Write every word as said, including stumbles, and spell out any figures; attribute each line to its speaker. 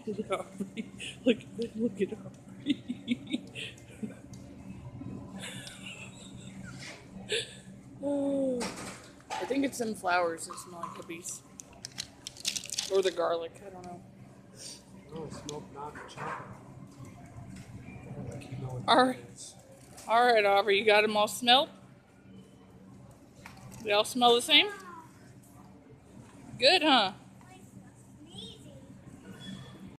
Speaker 1: Look at Aubrey. Look, look at Aubrey. Oh, I think it's some flowers that smell like hippies. Or the garlic, I don't know.
Speaker 2: Oh, smoked knob chocolate. You know
Speaker 1: Alright. Alright, Aubrey, you got them all smelled? They all smell the same? Good, huh?